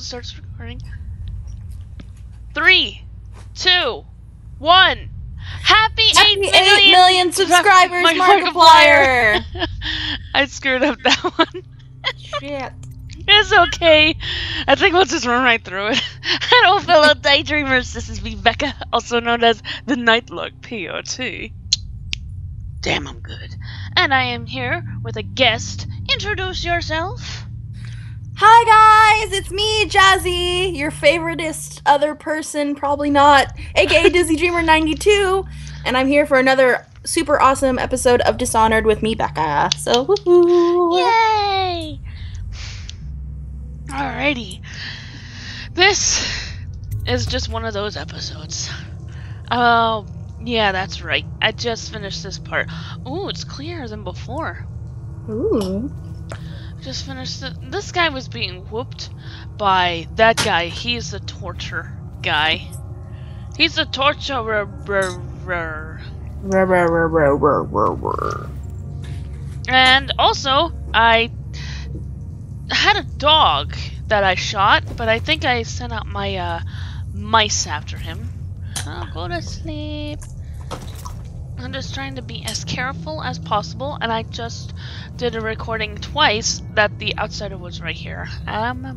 starts recording. 3, 2, 1. Happy 8 million subscribers, Markiplier! I screwed up that one. Shit. It's okay. I think we'll just run right through it. Hello, fellow daydreamers. This is Rebecca, also known as the Nightlock POT. Damn, I'm good. And I am here with a guest. Introduce yourself. Hi guys, it's me, Jazzy, your favoriteest other person, probably not, aka Dizzy Dreamer 92, and I'm here for another super awesome episode of Dishonored with me, Becca. So, woohoo! Yay! Alrighty. This is just one of those episodes. Oh, yeah, that's right. I just finished this part. Ooh, it's clearer than before. Ooh. Just finished it. This guy was being whooped by that guy. He's the torture guy. He's the torturer. And also, I had a dog that I shot, but I think I sent out my mice after him. I'll go to sleep. I'm just trying to be as careful as possible, and I just did a recording twice that the outsider was right here. I'll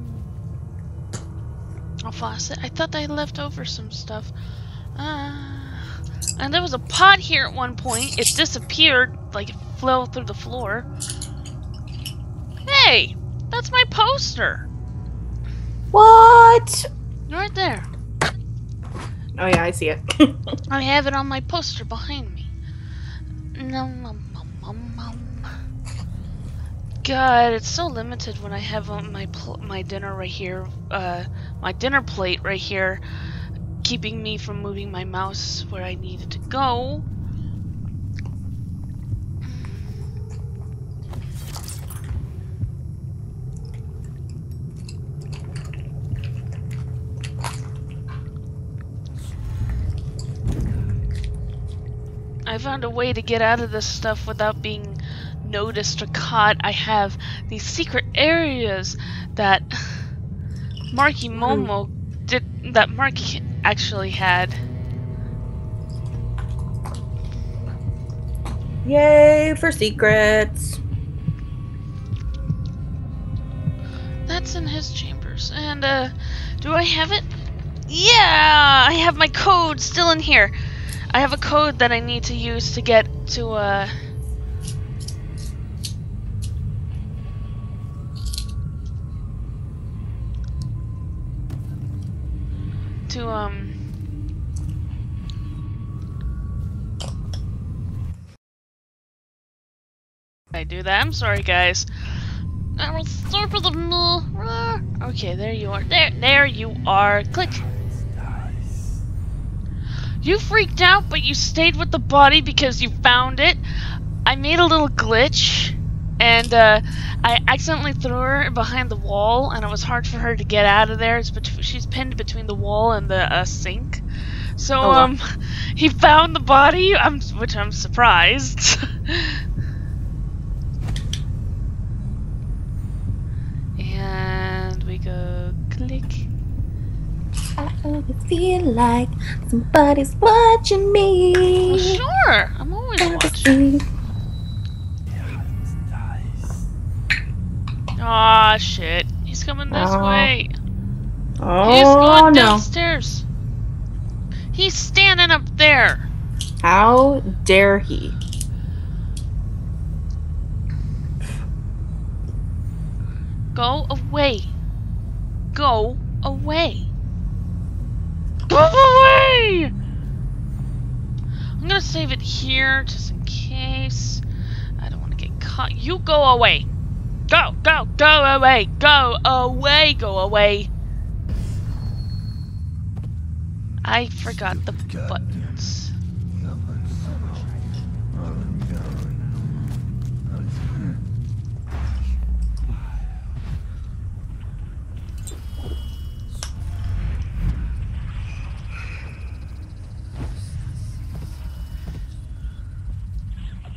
faucet. I thought I left over some stuff. And there was a pot here at one point. It disappeared, like it fell through the floor. Hey, that's my poster. What? Right there. Oh yeah, I see it. I have it on my poster behind me. God, it's so limited when I have on my dinner right here, my dinner plate right here, keeping me from moving my mouse where I need it to go. I found a way to get out of this stuff without being noticed or caught. I have these secret areas that Marky Momo that Marky actually had. Yay for secrets. That's in his chambers. And do I have it? Yeah, I have my code still in here. I have a code that I need to use to get to I do that. I'm sorry, guys. I will start with the okay, there you are. There you are. Click. You freaked out, but you stayed with the body because you found it. I made a little glitch, and I accidentally threw her behind the wall, and it was hard for her to get out of there. She's pinned between the wall and the sink. So, he found the body, which I'm surprised. And we go click. I always feel like somebody's watching me. Well, sure, I'm always watching. Aw, shit. He's coming this way. Oh, he's going downstairs. He's standing up there. How dare he? Go away. Go away. Go away! I'm gonna save it here just in case. I don't want to get caught. You go away. Go, go, go away. Go away, go away. I forgot the buttons.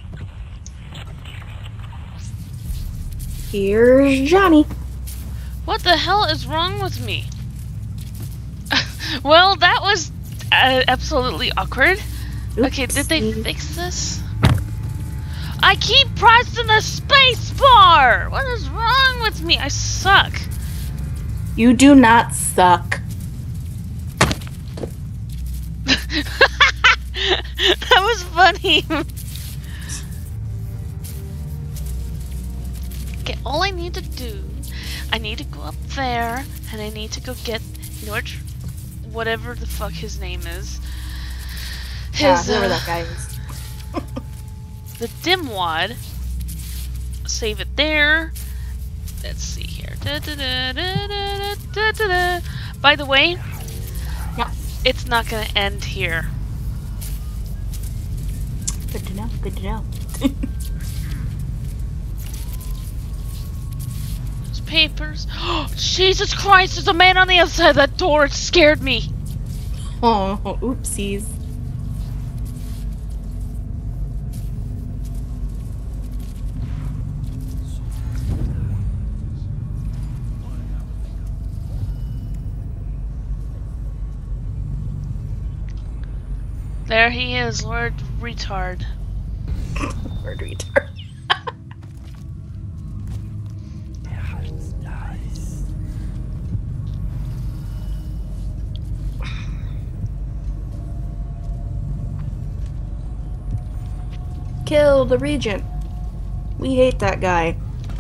Here's Johnny. What the hell is wrong with me? Well, that was absolutely awkward. Okay, did they fix this? I keep pressing the space bar! What is wrong with me? I suck. You do not suck. That was funny. Okay, all I need to do, I need to go up there, and I need to go get George, whatever the fuck his name is. Whoever that guy is. The Dimwad. Save it there. Let's see here. By the way, yeah, it's not gonna end here. Good to know. Good to know. Those papers. Oh, Jesus Christ! There's a man on the other side of that door. It scared me. Oh, oopsies. There he is, Lord Retard. Lord Retard. Kill the Regent. We hate that guy.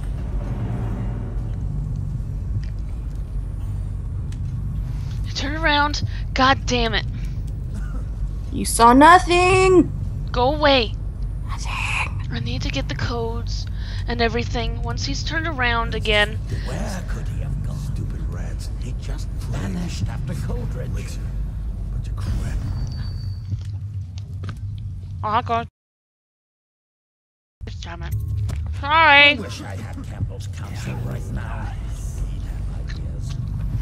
Turn around. God damn it. You saw nothing! Go away. Nothing. I need to get the codes and everything once he's turned around again. Where could he have gone? Stupid rats. He just vanished after code red. Bunch of crap. Oh god. Damn it. Sorry. I wish I had Campbell's counsel right now. He'd have ideas.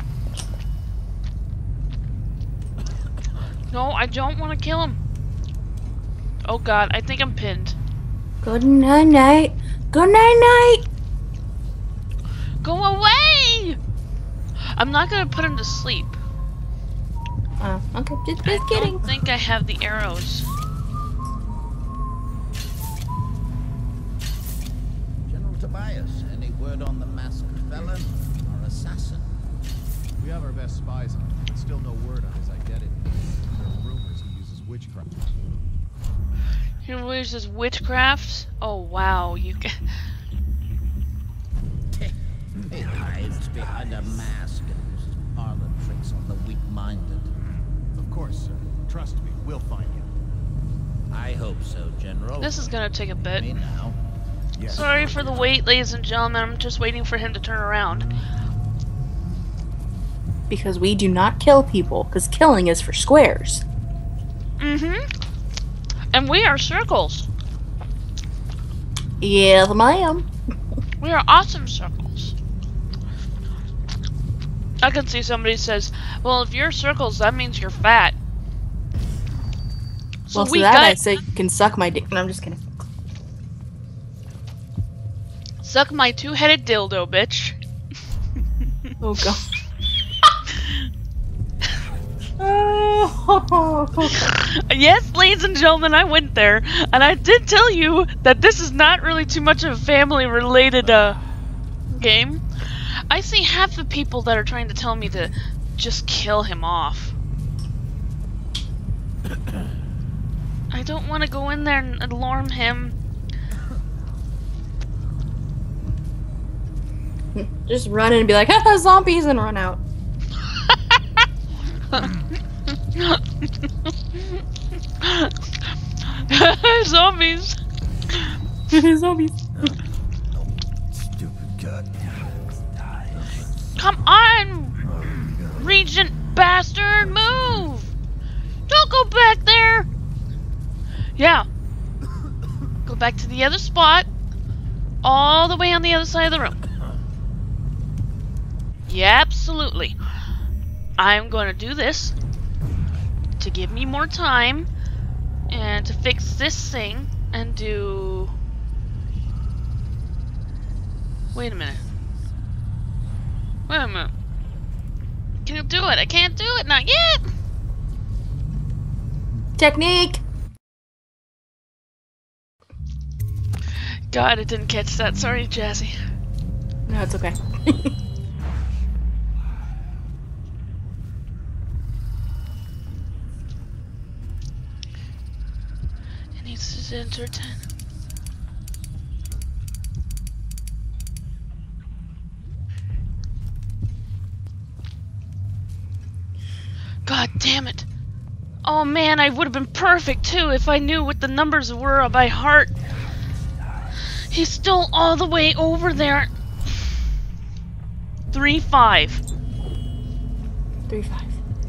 No, I don't want to kill him. Oh god, I think I'm pinned. Good night night. Good night night. Go away! I'm not gonna put him to sleep. Oh, okay. Just I kidding. don't think I have the arrows. General Tobias, any word on the masked felon or assassin? We have our best spies on him, but still no word on his identity. There are rumors he uses witchcraft. He uses witchcraft? Oh wow, you can. He hides behind a mask and uses parlor tricks on the weak-minded. Of course, sir. Trust me, we'll find him. I hope so, General. This is gonna take a bit. Me now. Yes. Sorry for the wait, ladies and gentlemen. I'm just waiting for him to turn around. Because we do not kill people, because killing is for squares. Mm-hmm. And we are circles. Yes, ma'am. We are awesome circles. I can see somebody says, well, if you're circles, that means you're fat. So Well, we to that got I say you can suck my dick. No, I'm just kidding. suck my two-headed dildo, bitch. Oh, God. Oh. Yes, ladies and gentlemen, I went there, and I did tell you that this is not really too much of a family-related game. I see half the people that are trying to tell me to just kill him off. I don't want to go in there and alarm him. Just run in and be like, haha, zombies, and run out. Zombies. Zombies. Stupid gut. Come on, Regent bastard, move! Don't go back there. Yeah. Go back to the other spot. All the way on the other side of the room. Yeah, absolutely. I'm going to do this to give me more time and to fix this thing and do... Wait a minute. Wait a minute. Can you do it? I can't do it. Not yet. Technique. God, I didn't catch that. Sorry, Jazzy. No, it's okay. It needs to enter 10. God damn it. Oh man, I would have been perfect too if I knew what the numbers were by heart. He's still all the way over there. 3-5. 3-5.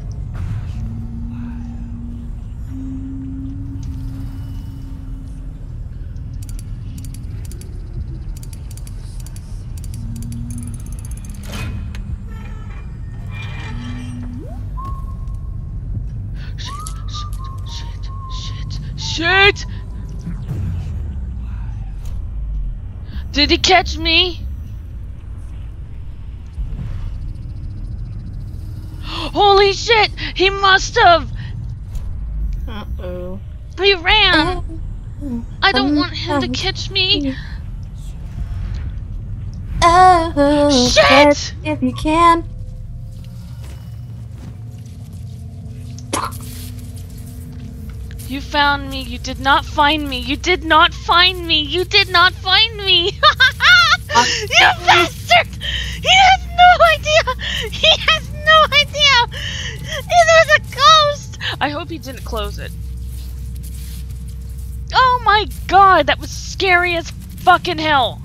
Shit! Did he catch me? Holy shit! He must have! Uh-oh. He ran! I don't want him to catch me! Oh, Shit! If you can. You found me. You did not find me. You did not find me. You did not find me. You bastard! He has no idea. He has no idea. There's a ghost. I hope he didn't close it. Oh my god, that was scary as fucking hell.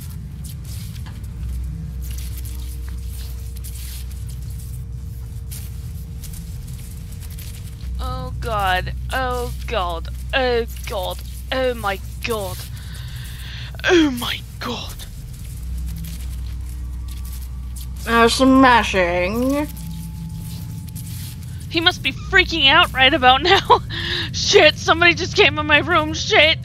Oh god, oh god, oh god, oh my god, oh my god. Smashing. He must be freaking out right about now. Shit, somebody just came in my room, shit.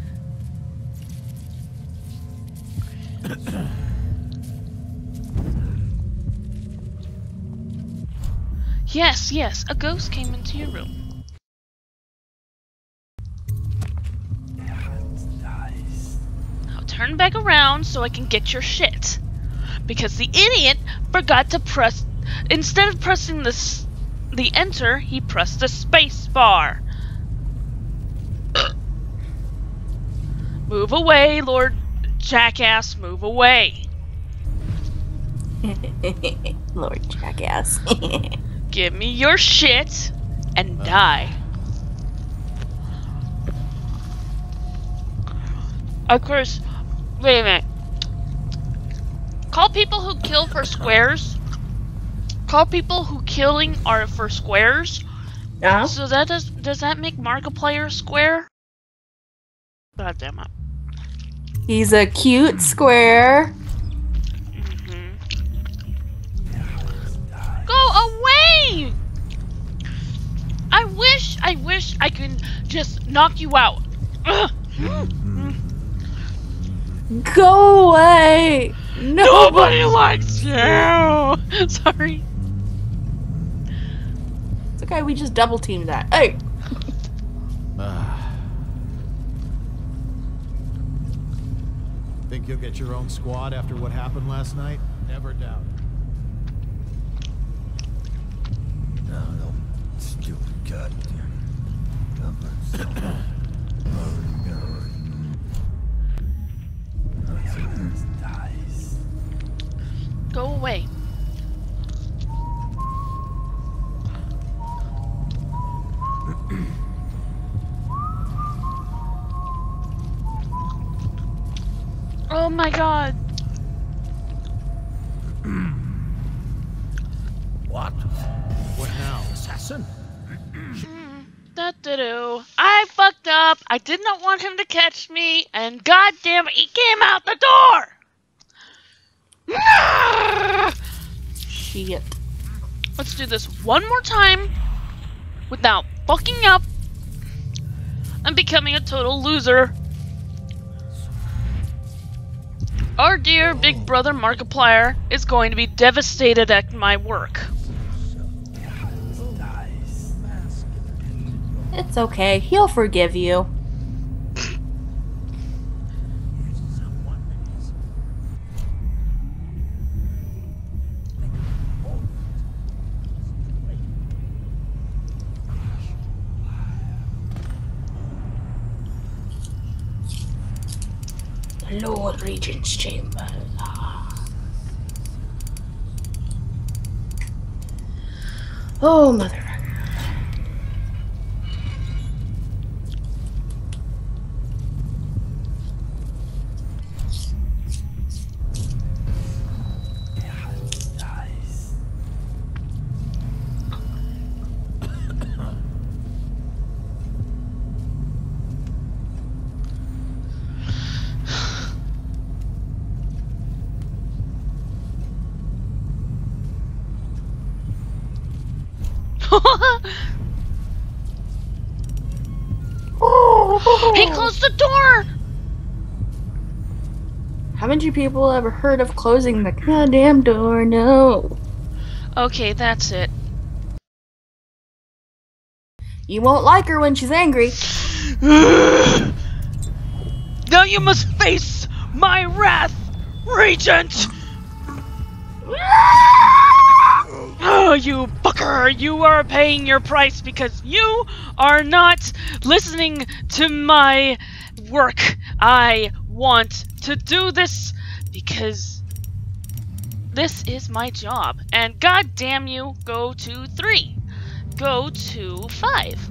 Yes, yes, a ghost came into your room. Now turn back around so I can get your shit. Because the idiot forgot to press, instead of pressing the enter, he pressed the space bar. Move away, Lord Jackass, move away. Lord Jackass. Give me your shit and die. Of course, wait a minute. Call people who kill for squares. Call people who killing are for squares. Yeah. So that does that make Markiplier square? God damn it. He's a cute square. Go away! I wish I could just knock you out. Go away! No. Nobody likes you! Sorry. It's okay, we just double teamed that. Hey! Think you'll get your own squad after what happened last night? Never doubt it. No, stupid goddamn numbers. Go away. Oh my god. What? What now? Assassin? Da-da-do. I fucked up. I did not want him to catch me, and goddamn it, he came out the door! Shit. Let's do this one more time without fucking up and becoming a total loser. Our dear big brother Markiplier is going to be devastated at my work. It's okay. He'll forgive you. Lord Regent's chamber. Oh, mother. He closed the door! Haven't you people ever heard of closing the goddamn door? No. Okay, that's it. You won't like her when she's angry. Now you must face my wrath, Regent! Oh, you fucker! You are paying your price because you are not listening to my work. I want to do this because this is my job. And god damn you, go to 3. Go to 5.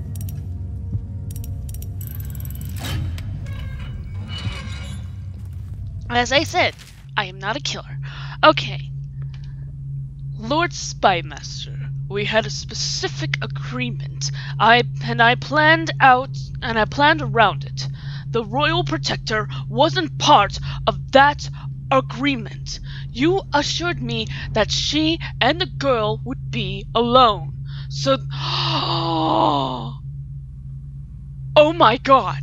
As I said, I am not a killer. Okay. Lord Spymaster, we had a specific agreement. I planned around it. The Royal Protector wasn't part of that agreement. You assured me that she and the girl would be alone. So oh my god.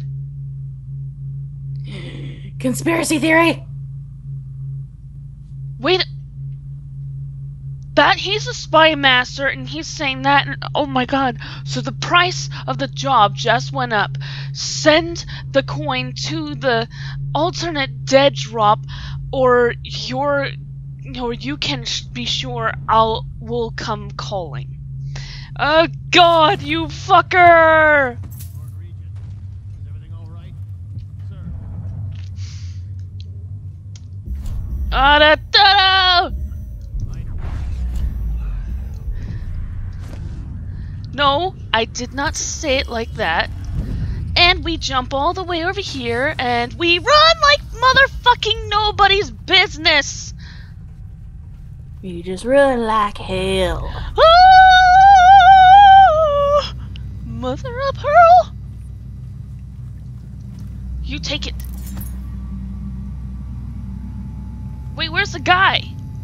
Conspiracy theory. Wait. That he's a spy master and he's saying that, and oh my god. So the price of the job just went up. Send the coin to the alternate dead drop, or you can be sure we'll come calling. Oh god, you fucker! Lord Regent, is everything all right? Sir. No, I did not say it like that. And we jump all the way over here, and we run like motherfucking nobody's business! You just run like hell. Ah! Mother of pearl! You take it. Wait, where's the guy?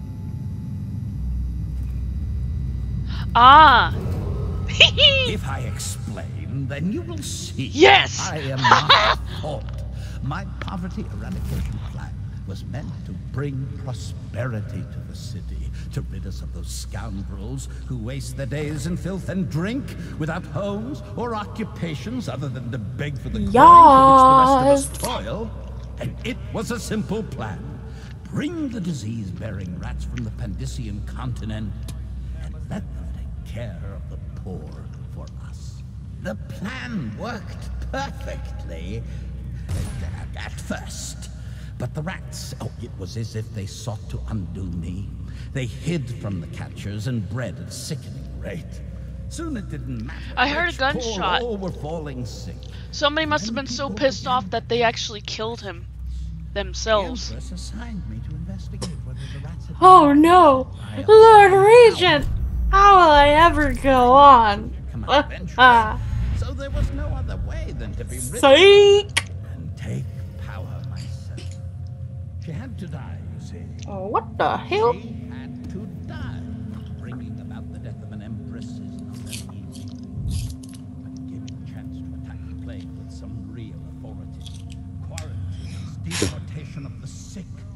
Ah! If I explain, then you will see. Yes! I am not fault. My poverty eradication plan was meant to bring prosperity to the city, to rid us of those scoundrels who waste their days in filth and drink, without homes or occupations other than to beg for the coin for which the rest of us toil. And it was a simple plan. Bring the disease-bearing rats from the Pandician continent and let them take care of the poor for us. The plan worked perfectly at first. But the rats, it was as if they sought to undo me. They hid from the catchers and bred at a sickening rate. Soon it didn't matter. I heard a Rich, gunshot. poor, all were falling sick. Somebody must have been so pissed off that they actually killed him themselves. The Empress assigned me to investigate whether the rats had Oh no! Lord Regent! How will I ever go on? come out eventually. So there was no other way than to be rid of her Psych! and take power myself. She had to die, you see. Oh, what the hell? She had to die. Bringing about the death of an empress is not an easy. But given a chance to attack the plague with some real authority, quarantines, deportation of the sick,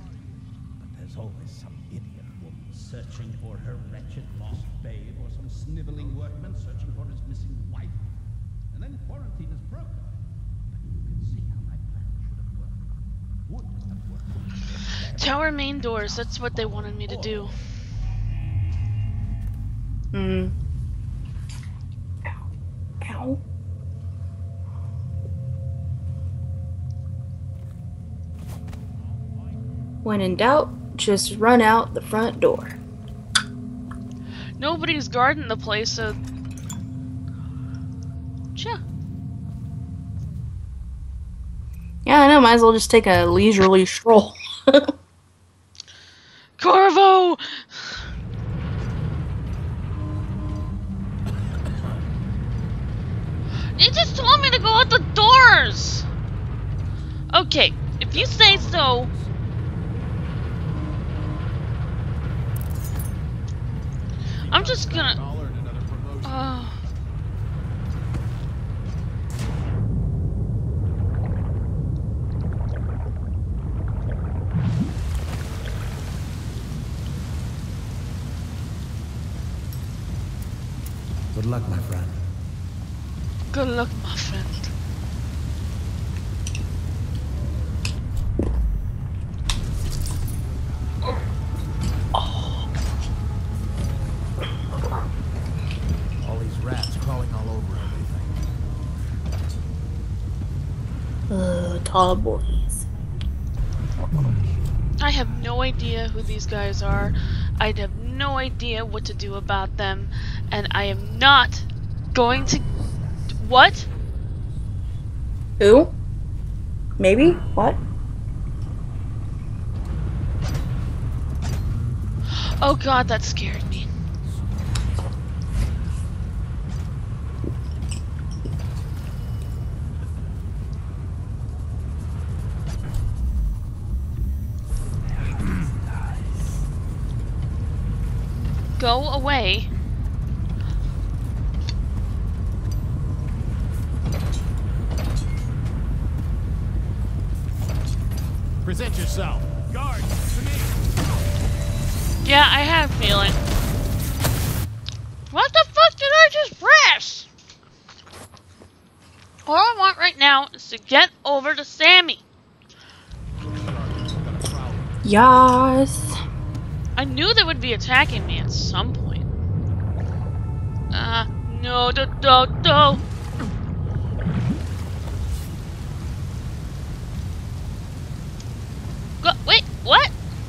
idiot woman searching for her wretched lost babe, or some sniveling workman searching for his missing wife. And then quarantine is broken. But you can see how my plan should have worked. Would have worked. Tower main doors, that's what they wanted me to do. Hmm. Ow. Ow. When in doubt, just run out the front door. Nobody's guarding the place, so... Yeah. Yeah, I know, might as well just take a leisurely stroll. Corvo! He just told me to go out the doors! Okay, if you say so... I'm just gonna... Dollar and another promotion. Good luck, my friend. Good luck, my friend. All these rats crawling all over everything. Tall boys. I have no idea who these guys are. I have no idea what to do about them. And I am not going to... What? Who? Maybe? What? Oh god, that scared me. Go away. Present yourself. Guard, to me. Yeah, I have a feeling. What the fuck did I just press? All I want right now is to get over to Sammy. Yas. I knew they would be attacking me at some point. No, no. Go, wait, what?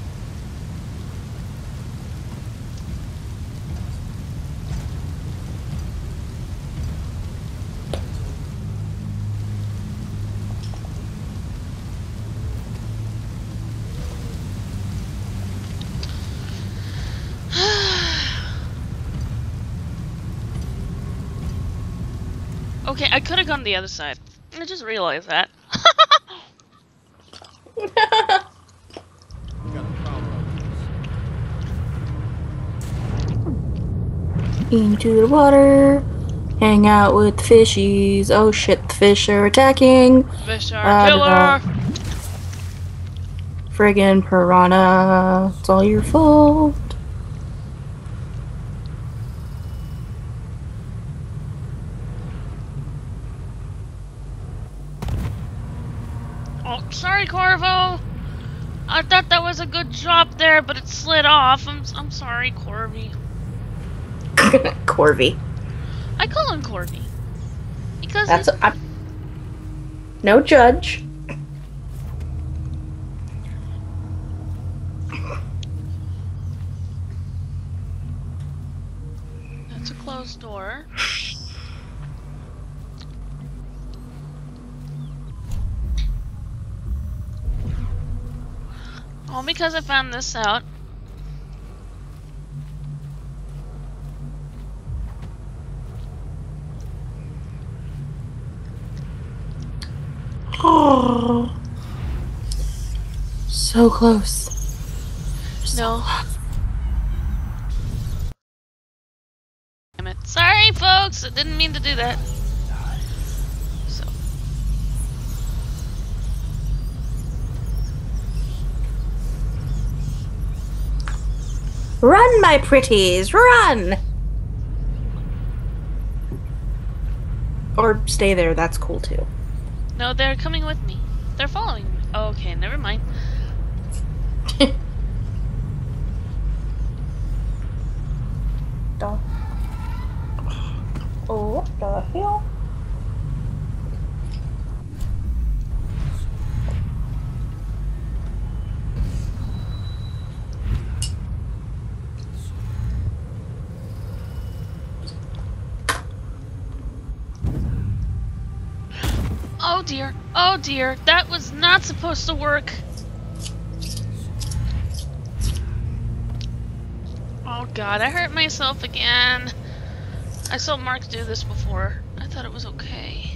Okay, I could have gone the other side. I just realized that. We got a problem. Into the water. Hang out with the fishies. Oh shit, the fish are attacking. Fish are killer. Friggin' piranha. It's all your fault. Oh, sorry, Corvo. I thought that was a good drop there, but it slid off. I'm sorry, Corby. Corby. I call him Corby because That's no judge. that's a closed door. All because I found this out. Oh, so close. No. Damn it. Sorry, folks. I didn't mean to do that. So. Run, my pretties, run! Or stay there, that's cool too. No, they're coming with me. They're following me. Oh, okay, never mind. Oh, what the hell? Oh dear, that was not supposed to work. Oh god, I hurt myself again. I saw Mark do this before. I thought it was okay.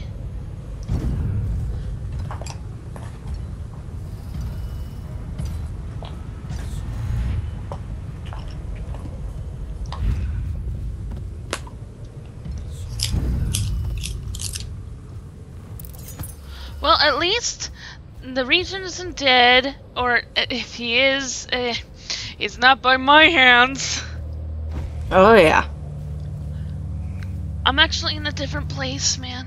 Well, at least the Regent isn't dead, or if he is, it's not by my hands. Oh yeah. I'm actually in a different place, man.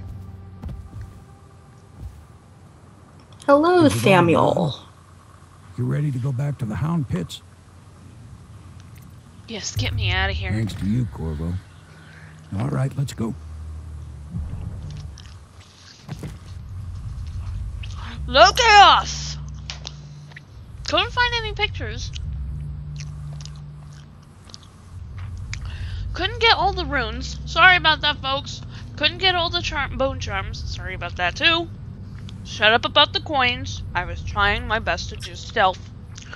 Hello, Is it all Samuel. well? You ready to go back to the Hound Pits? Yes, get me out of here. Thanks to you, Corvo. All right, let's go. Look at us! Couldn't find any pictures. Couldn't get all the runes. Sorry about that, folks. Couldn't get all the bone charms. Sorry about that, too. Shut up about the coins. I was trying my best to do stealth.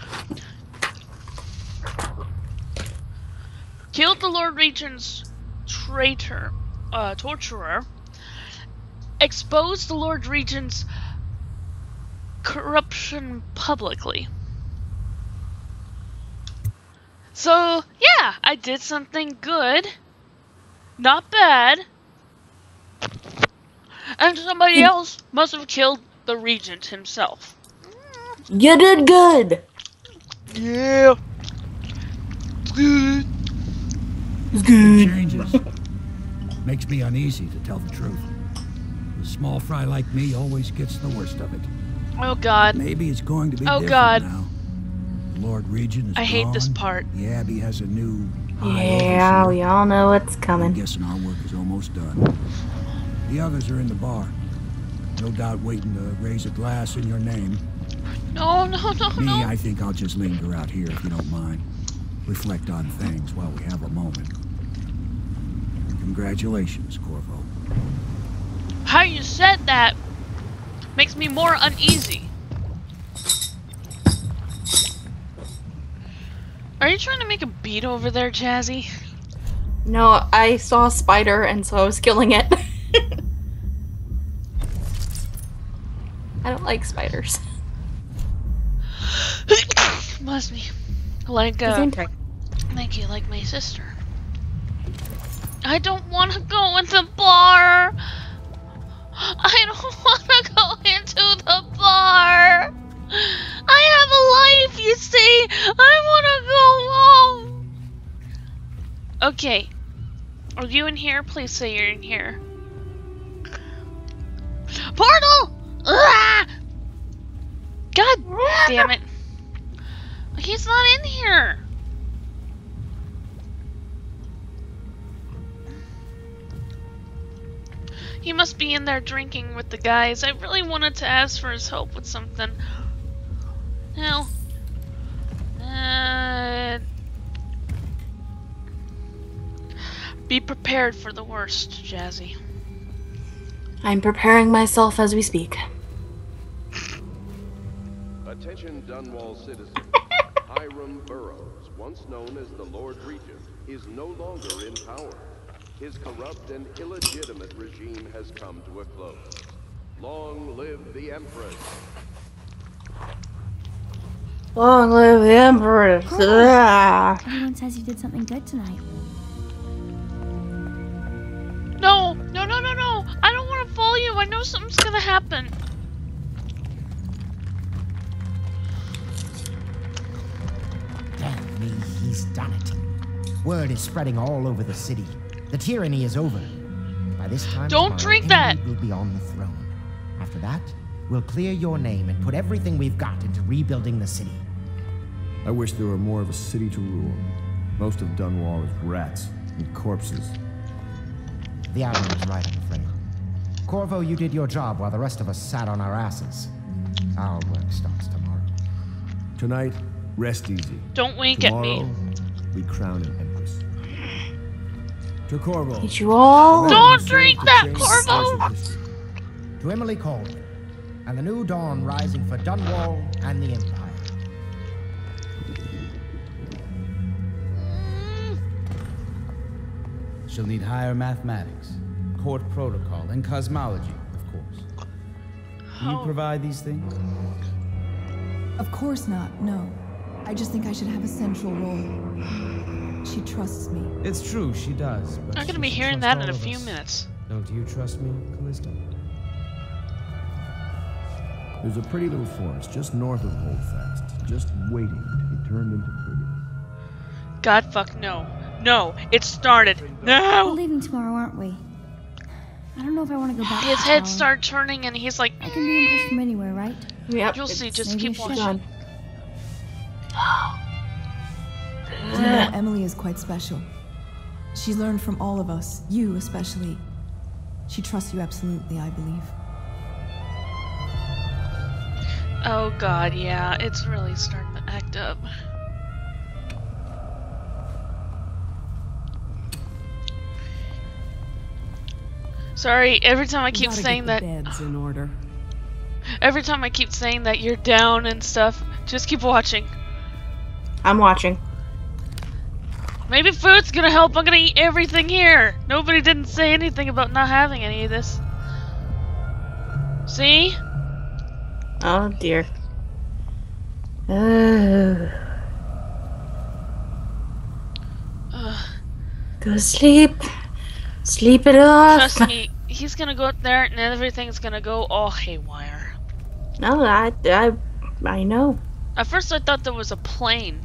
Killed the Lord Regent's traitor, torturer. Exposed the Lord Regent's corruption publicly. So, yeah, I did something good. Not bad. And somebody else must have killed the Regent himself. You did good. Yeah. Good. It's It good. changes. Makes me uneasy, to tell the truth. A small fry like me always gets the worst of it. Oh god. Maybe it's going to be Oh, different God. now. The Lord Regent is I hate this gone. part. The Abbey has a new high Yeah, overseer. we all know what's I'm coming. guessing our work is almost done. The others are in the bar. No doubt waiting to raise a glass in your name. No. Me, I think I'll just linger out here if you don't mind. Reflect on things while we have a moment. Congratulations, Corvo. How you said that makes me more uneasy. Are you trying to make a beat over there, Jazzy? No, I saw a spider and so I was killing it. I don't like spiders. Bless me. Like, Gesundheit. thank you, like my sister. I don't want to go in the bar. I don't want to go into the bar. I have a life, you see. I want to go home. Okay. Are you in here? Please say you're in here. Portal! Ah! God damn it. He's not in here. He must be in there drinking with the guys. I really wanted to ask for his help with something. Hell. Be prepared for the worst, Jazzy. I'm preparing myself as we speak. Attention Dunwall citizens. Hiram Burrows, once known as the Lord Regent, is no longer in power. His corrupt and illegitimate regime has come to a close. Long live the Empress. Long live the Emperor. Ah. Everyone says you did something good tonight. No! I don't want to follow you. I know something's gonna happen. Damn me He's done it. Word is spreading all over the city. The tyranny is over. By this time Don't tomorrow, drink that! Emily will be on the throne. After that, we'll clear your name and put everything we've got into rebuilding the city. I wish there were more of a city to rule. Most of Dunwall is rats and corpses. The Admiral is right, I'm afraid. Corvo, you did your job while the rest of us sat on our asses. Our work starts tomorrow. Tonight, rest easy. Don't wink Tomorrow, at me. we crown an empress. To Corvo. Did you all? Don't drink that, Corvo! To Emily Colwyn, and the new dawn rising for Dunwall and the Empire. She'll need higher mathematics, court protocol, and cosmology, of course. Do you provide these things? Of course not, no. I just think I should have a central role. She trusts me. It's true, she does. But I'm gonna she be should hearing trust that in all a of few us. minutes. Don't you trust me, Callisto? There's a pretty little forest just north of Holdfast, just waiting to be turned into pretty. God fuck no. No, it started. We're No! leaving tomorrow, aren't we? I don't know if I want to go back His to head town. started turning and he's like, I can be impressed from anywhere, right? Yep. you'll see, just maybe keep a shit. watching. You know, Emily is quite special. She learned from all of us, you especially. She trusts you absolutely, I believe. Oh god, yeah, it's really starting to act up. Sorry, every time I keep saying that. Beds in order. Every time I keep saying that you're down and stuff, just keep watching. I'm watching. Maybe food's gonna help. I'm gonna eat everything here. Nobody didn't say anything about not having any of this. See? Oh dear. Go sleep. Sleep it off. Trust me, he's gonna go up there and everything's gonna go all haywire. No, I know. At first I thought there was a plane.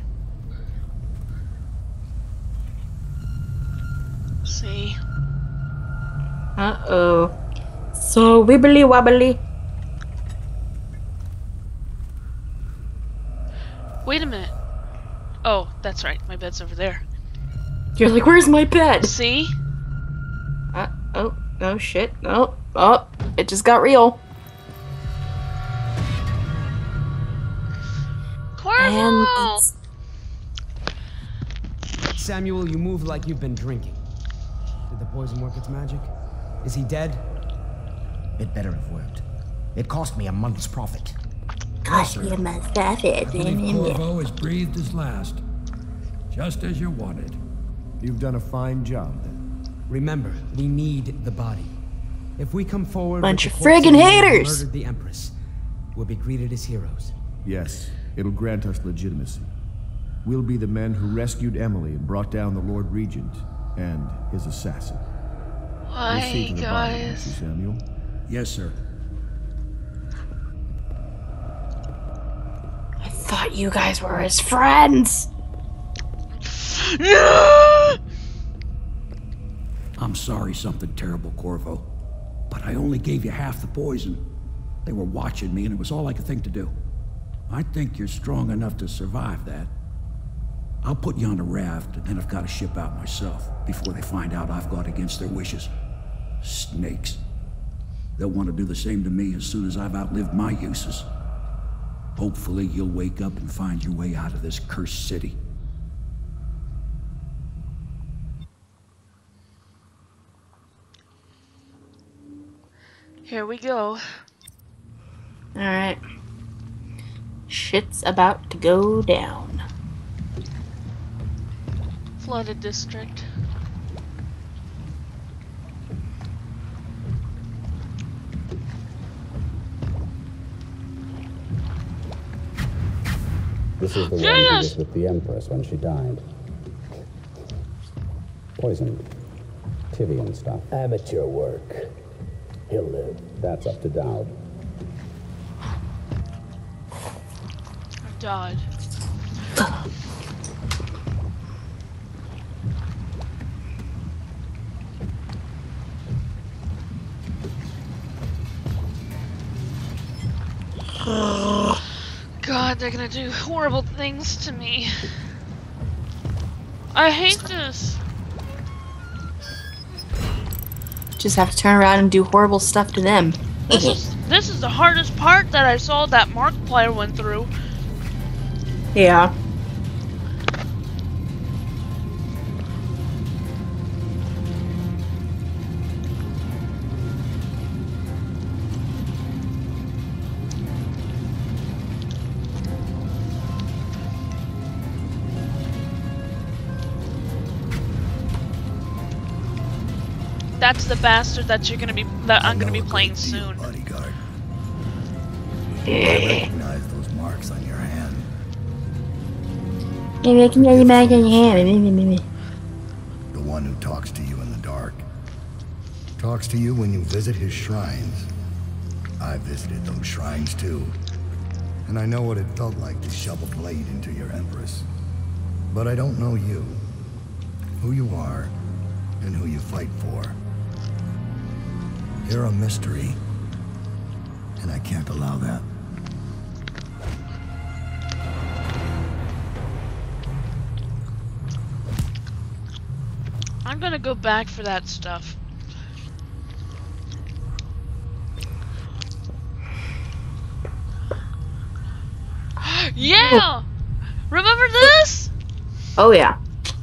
See? Uh-oh. So wibbly wobbly. Wait a minute. Oh, that's right. My bed's over there. You're like, where's my bed? See? Oh shit. Oh, it just got real. And Corvo! it's Samuel, you move like you've been drinking. Did the poison work its magic? Is he dead? It better have worked. It cost me a month's profit. gosh, you must have it. I believe Corvo has breathed his last. Just as you wanted. You've done a fine job, then. Remember, we need the body. If we come forward Bunch with of the corpse friggin' the man who haters. murdered the Empress, we'll be greeted as heroes. Yes, it'll grant us legitimacy. We'll be the men who rescued Emily and brought down the Lord Regent and his assassin. We'll see Why, to the body, won't you, guys? Samuel? Yes, sir. I thought you guys were his friends. No! I'm sorry something terrible, Corvo. But I only gave you half the poison. They were watching me and it was all I could think to do. I think you're strong enough to survive that. I'll put you on a raft and then I've got to ship out myself before they find out I've gone against their wishes. Snakes. They'll want to do the same to me as soon as I've outlived my uses. Hopefully you'll wake up and find your way out of this cursed city. Here we go. Alright. Shit's about to go down. Flooded district. This is the one who was with the Empress when she died. Poisoned. Tivian stuff. Amateur work. He'll live. That's up to Dowd. Died. they're gonna do horrible things to me. I hate this. Just have to turn around and do horrible stuff to them. This is the hardest part that I saw that Markiplier went through. Yeah. That's the bastard that I'm gonna be playing soon. Bodyguard. I recognize those marks on your hand. The one who talks to you in the dark. Talks to you when you visit his shrines. I visited those shrines too. And I know what it felt like to shove a blade into your Empress. But I don't know you. Who you are, and who you fight for. You're a mystery. And I can't allow that. I'm gonna go back for that stuff. Yeah! Remember this? Oh yeah.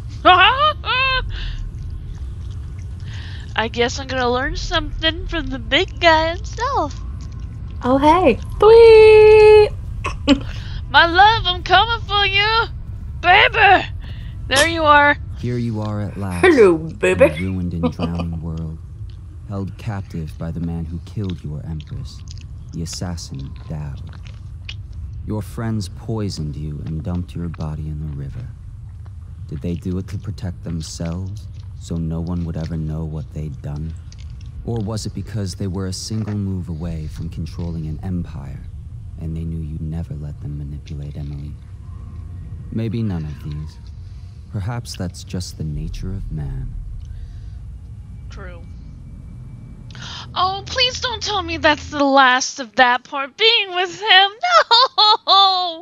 I guess I'm gonna learn something from the big guy himself. Oh hey. Tweet! My love, I'm coming for you! Baby! There you are. Here you are at last. Hello, baby. In a ruined and drowning world. Held captive by the man who killed your Empress. The assassin, Dowd. Your friends poisoned you and dumped your body in the river. Did they do it to protect themselves, so no one would ever know what they'd done? Or was it because they were a single move away from controlling an empire, and they knew you'd never let them manipulate Emily? Maybe none of these. Perhaps that's just the nature of man. True. Oh, please don't tell me that's the last of that part, being with him. No!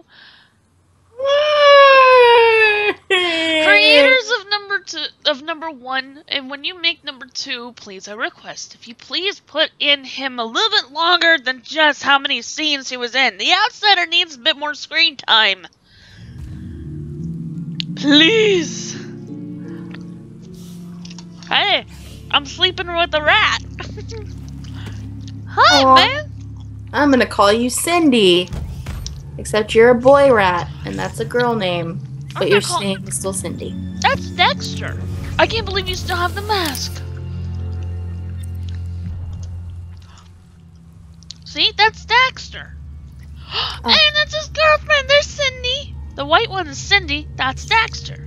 Creators of number 1, and when you make number 2, please, I request, if you please put in him a little bit longer than just how many scenes he was in. The Outsider needs a bit more screen time. Please. Hey, I'm sleeping with a rat. Hi, Aww. man. I'm gonna call you Cindy. Except you're a boy rat, and that's a girl name. But your name is still Cindy. That's Dexter. I can't believe you still have the mask. See, that's Dexter. And that's his girlfriend. There's Cindy. The white one is Cindy. That's Dexter.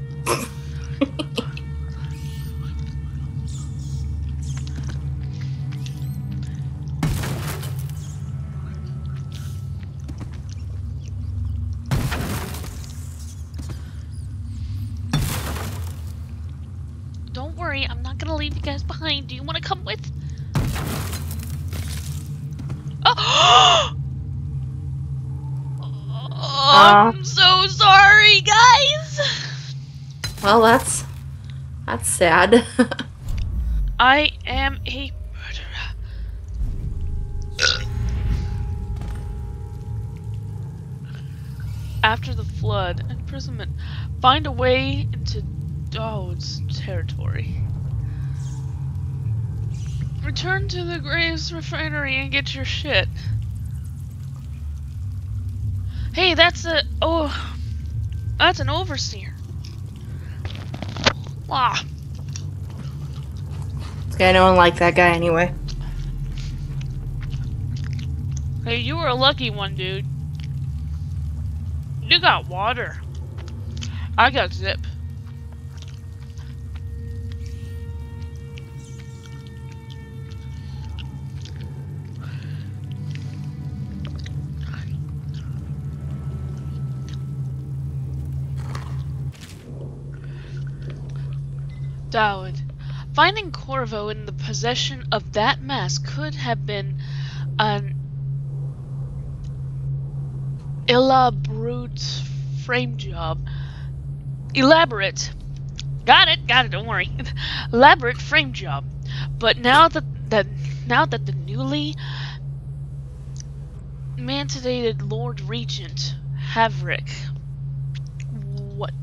Don't worry, I'm not gonna leave you guys behind. Do you want to come with? Oh! I'm so sorry, guys. Well, that's sad. I am a murderer. After the flood, imprisonment. Find a way into Dowd's territory. Return to the Graves Refinery and get your shit. Hey, that's an overseer. Wow. Okay, I don't like that guy anyway. Hey, you were a lucky one, dude. You got water. I got zip. Dowd. Finding Corvo in the possession of that mask could have been an elaborate frame job. Elaborate. Got it, don't worry. Elaborate frame job. But now that the newly mandated Lord Regent Haverick, what?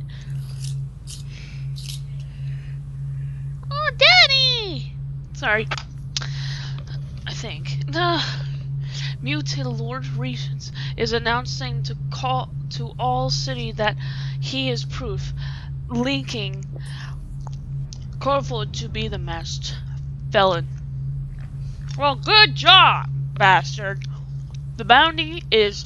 Oh, Daddy! Sorry. I think the mutated Lord Regent is announcing to all city that he is proof, linking Corvo to be the masked felon. Well, good job, bastard. The bounty is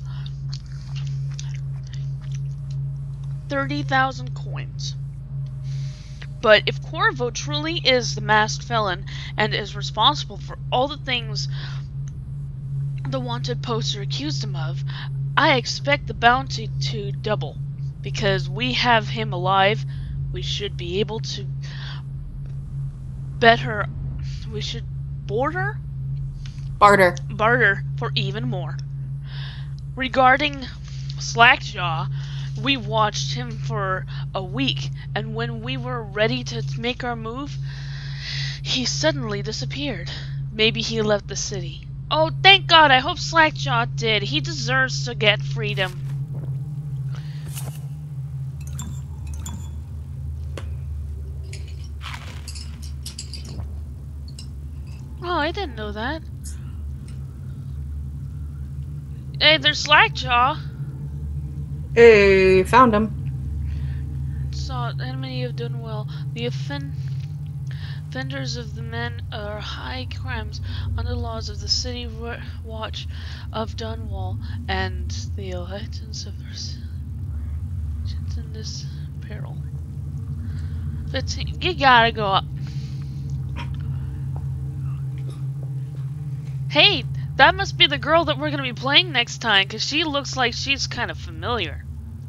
30,000 coins. But if Corvo truly is the masked felon and is responsible for all the things the wanted poster accused him of, I expect the bounty to double. Because we have him alive, we should be able to barter for even more. Regarding Slackjaw, we watched him for a week, and when we were ready to make our move, he suddenly disappeared. Maybe he left the city. Oh, thank God, I hope Slackjaw did. He deserves to get freedom. Oh, I didn't know that. Hey, there's Slackjaw. Hey, found him. Saw enemy have done well. The offenders of the men are high crimes under the laws of the city watch of Dunwall and the elections of in this peril. 15. You gotta go up. Hey, that must be the girl that we're gonna be playing next time, because she looks like she's kind of familiar.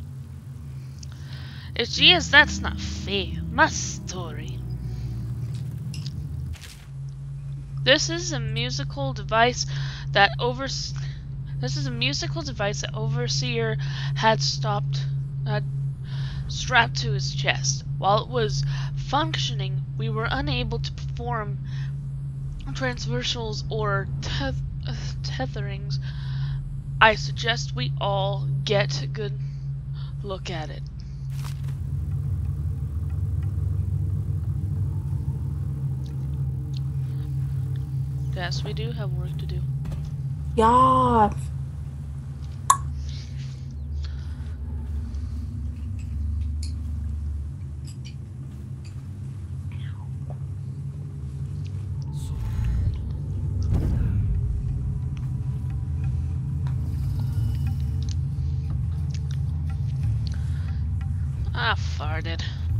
If she is, that's not fair. My story. This is a musical device that Overseer had strapped to his chest. While it was functioning, we were unable to perform transversals or tetherings. I suggest we all get a good look at it. Yes, we do have work to do. Yeah. I farted.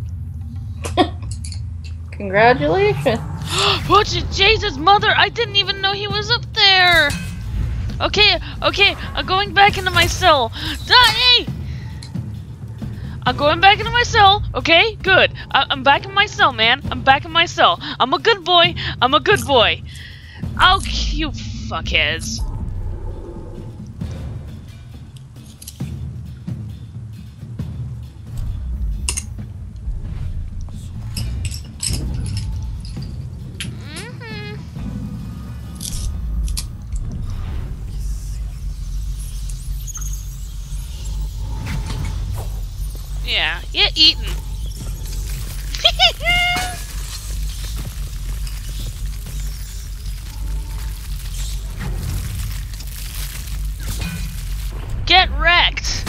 Congratulations. What, Jesus, mother! I didn't even know he was up there! Okay, I'm going back into my cell. Hey! I'm going back into my cell, okay? Good. I'm back in my cell, man. I'm back in my cell. I'm a good boy. Oh, you fuckheads. Yeah, get eaten. Get wrecked.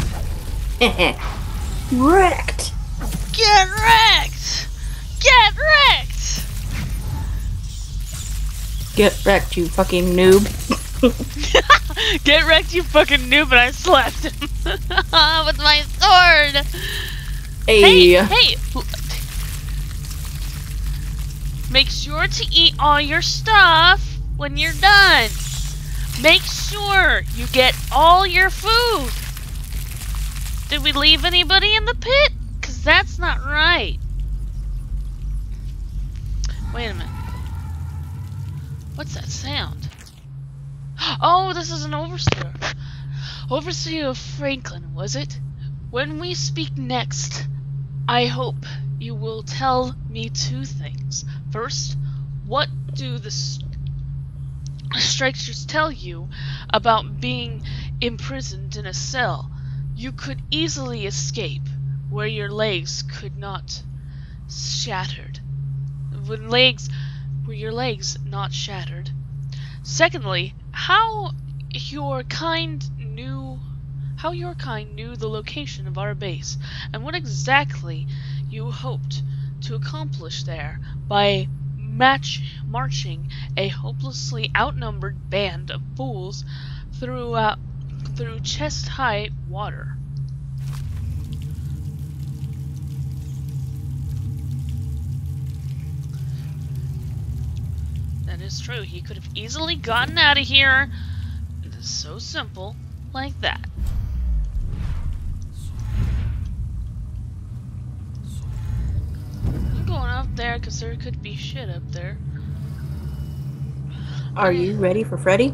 Wrecked. Get wrecked. Get wrecked. Get wrecked, you fucking noob. Get wrecked, you fucking noob, and I slapped him with my sword. Hey! Make sure to eat all your stuff when you're done. Make sure you get all your food. Did we leave anybody in the pit? 'Cause that's not right. Wait a minute. What's that sound? Oh, this is an overseer. Overseer Franklin, was it? When we speak next, I hope you will tell me two things. First, what do the strikers tell you about being imprisoned in a cell? You could easily escape, where your legs could not shattered. Where your legs not shattered. Secondly, how your kind knew the location of our base, and what exactly you hoped to accomplish there by marching a hopelessly outnumbered band of fools through chest-high water. That is true. He could have easily gotten out of here. It is so simple, like that. I'm going up there because there could be shit up there. Are you ready for Freddy?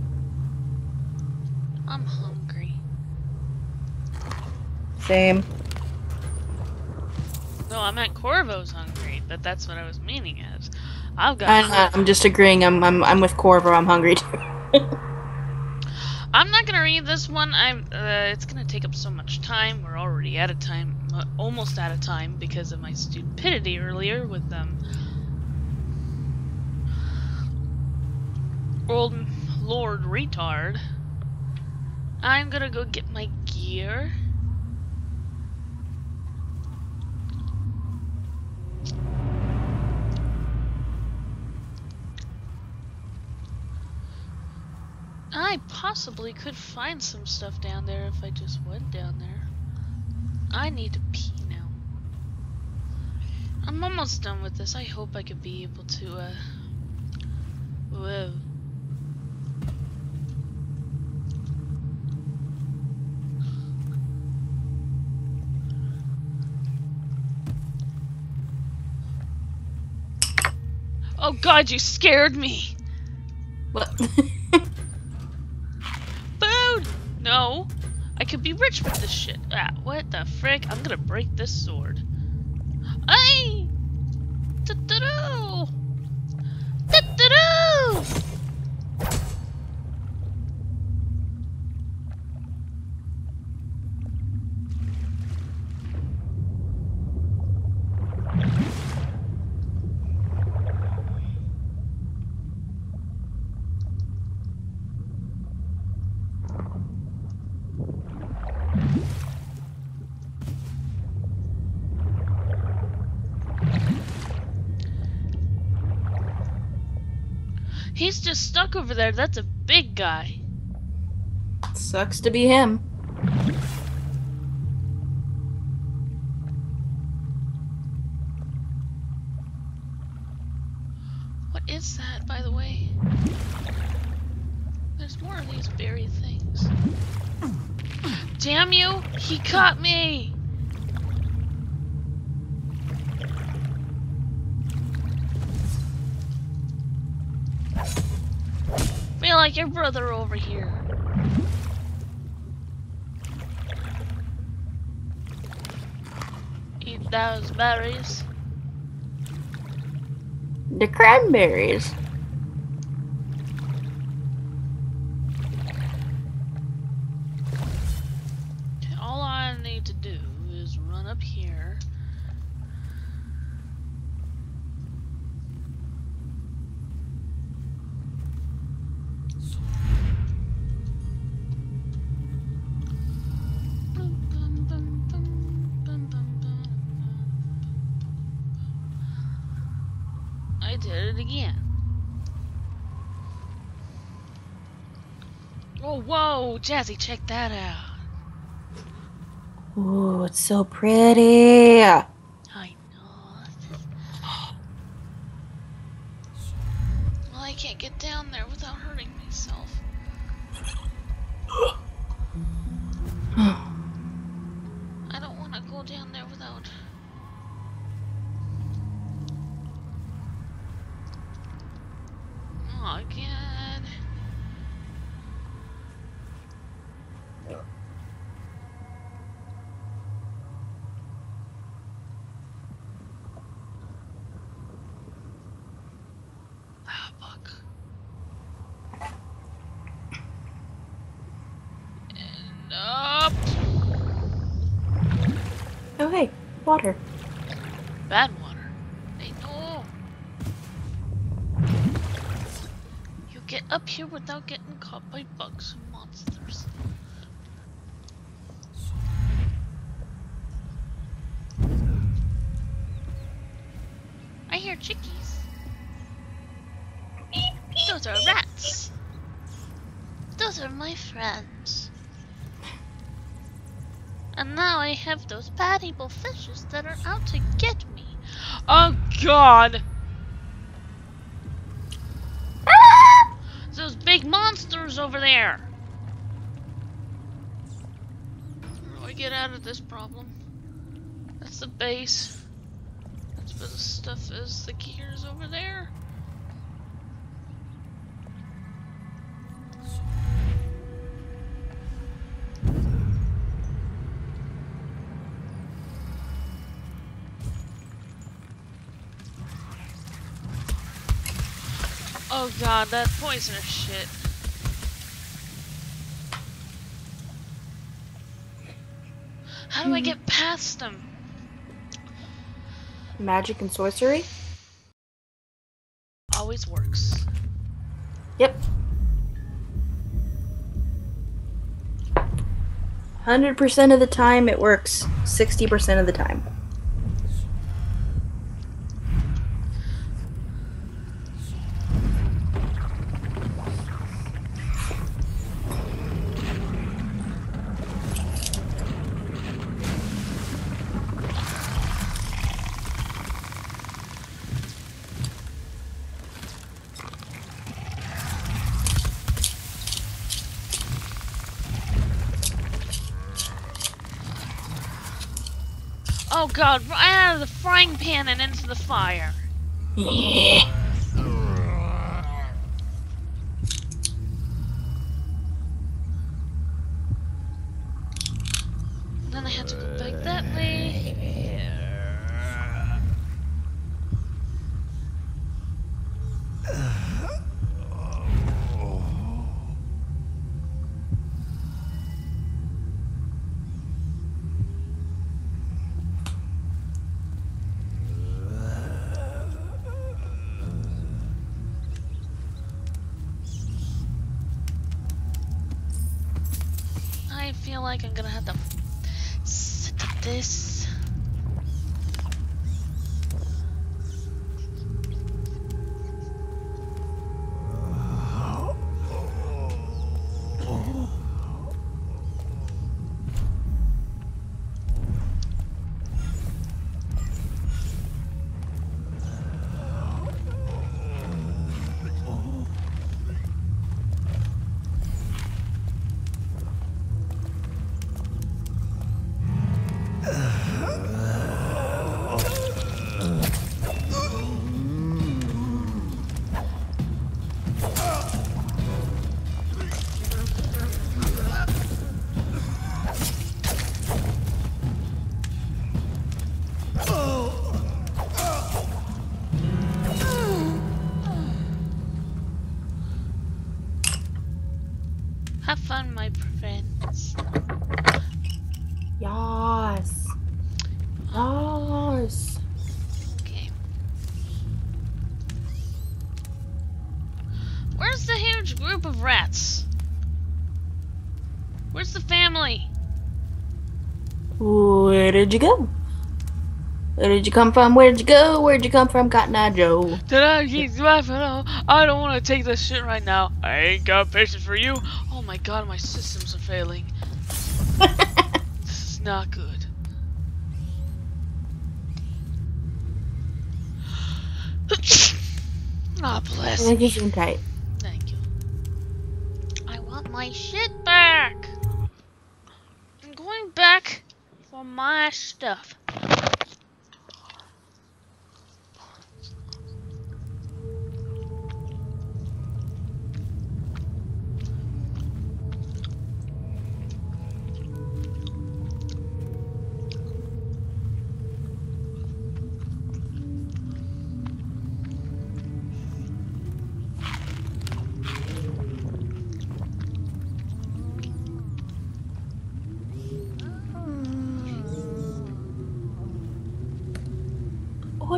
I'm hungry. Same. No, I meant Corvo's hungry, but that's what I was meaning as. I've got. I'm just agreeing. I'm with Corvo. I'm hungry too. I'm not gonna read this one. It's gonna take up so much time. We're already out of time, almost out of time because of my stupidity earlier with old Lord Retard. I'm gonna go get my gear. I possibly could find some stuff down there if I just went down there. I need to pee now. I'm almost done with this. I hope I could be able to, whoa. Oh God, you scared me! What? Food! No! I could be rich with this shit. Ah, what the frick? I'm gonna break this sword. Ay! Da-da-doo! Da-da-doo! He's just stuck over there. That's a big guy. Sucks to be him. What is that, by the way? There's more of these berry things. Damn you! He caught me! Feel like your brother over here. Eat those berries. The cranberries. All I need to do is run up here. I did it again. Oh, whoa, Jazzy, check that out. Ooh, it's so pretty. I know. Well, I can't get down there without hurting myself. I don't want to go down there without... Oh, God. water. Bad water. Hey, no. You get up here without getting caught by bugs and monsters. I hear chickies. Those are rats. Those are my friends. And now I have those bad evil fishes that are out to get me. Oh god! Those big monsters over there! How do I get out of this problem? That's the base. That's where the stuff is. The gear's over there. Oh god, that poisonous shit. How do I get past them? Magic and sorcery? Always works. Yep. 100% of the time it works. 60% of the time. Oh god, right out of the frying pan and into the fire. Yeah. Then I had to go back that way. I feel like I'm gonna have to sit at this. Have fun, my friends. Yas. Yas. Okay. Where's the huge group of rats? Where's the family? Where did you go? Where did you come from? Where'd you go? Where'd you come from, Cotton Eye Joe? Did I keep laughing? I don't want to take this shit right now. I ain't got patience for you. Oh my god, my systems are failing. This is not good. Ah, bless. Thank you, tight. Thank you. I want my shit back. I'm going back for my stuff.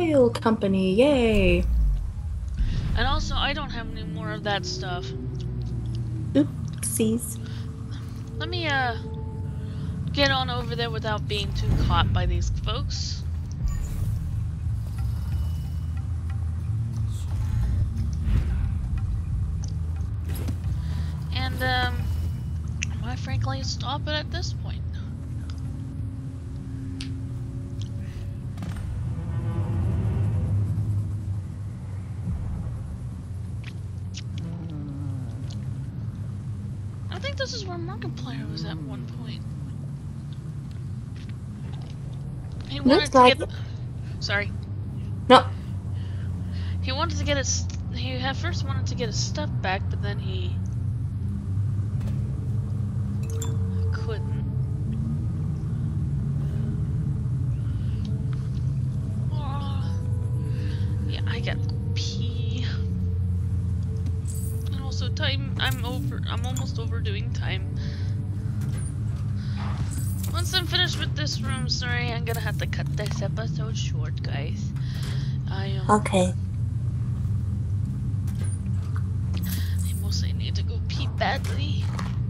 oil company, yay. And also, I don't have any more of that stuff. Oopsies. Let me, get on over there without being too caught by these folks. And, why frankly stop it at this point? I think this is where Markiplier was at one point. He wanted to get... Sorry. No. He wanted to get his... He at first wanted to get his stuff back, but then he... couldn't. Yeah, I got pee. And also time, I'm almost overdoing time. Once I'm finished with this room, sorry, I'm gonna have to cut this episode short, guys. Okay. I mostly need to go pee badly.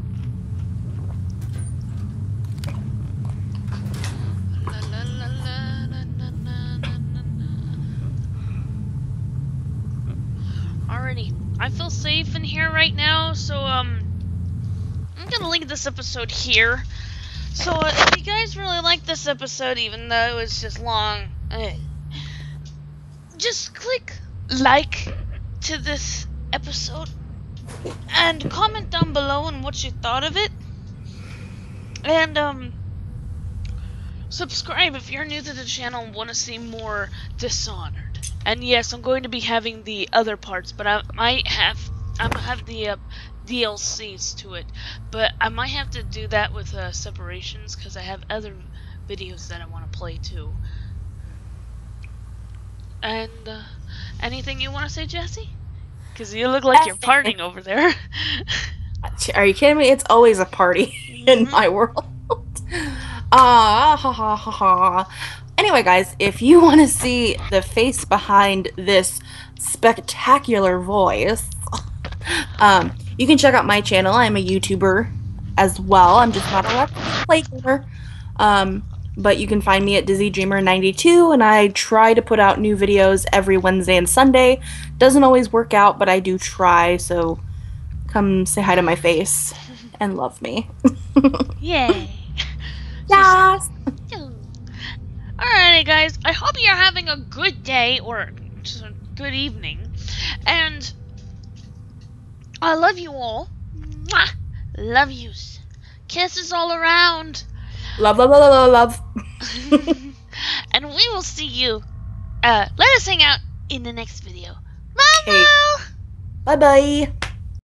Alrighty, I feel safe in here right now, so I'm gonna link this episode here. So if you guys really like this episode, even though it was just long, just click like to this episode and comment down below on what you thought of it, and subscribe if you're new to the channel and want to see more Dishonored. And yes, I'm going to be having the other parts, but I'm gonna have the DLCs to it, but I might have to do that with separations because I have other videos that I want to play too. And anything you want to say, Jesse? Because you look like you're partying over there. Are you kidding me? It's always a party in my world. Ha ha ha ha. Anyway, guys, if you want to see the face behind this spectacular voice, you can check out my channel. I'm a YouTuber as well. I'm just not a Let's Play gamer. But you can find me at DizzyDreamer92, and I try to put out new videos every Wednesday and Sunday. Doesn't always work out, but I do try, so come say hi to my face and love me. Yay! Yes! Alrighty, guys, I hope you're having a good day, or just a good evening, and I love you all. Mwah! Love yous. Kisses all around. Love, love, love, love, love. And we will see you. Let us hang out in the next video. Bye, Bye bye.